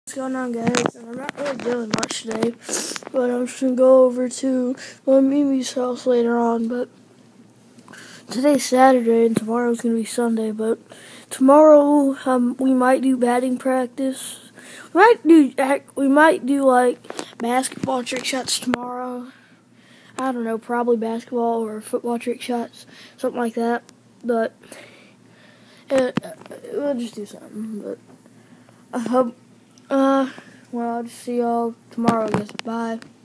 What's going on, guys? And I'm not really doing much today, but I'm just gonna go over to Mimi's house later on. But today's Saturday and tomorrow's gonna be Sunday. But tomorrow, we might do batting practice. We might do like basketball trick shots tomorrow. I don't know, probably basketball or football trick shots, something like that. But we'll just do something. But well, I'll just see y'all tomorrow, I guess. Bye.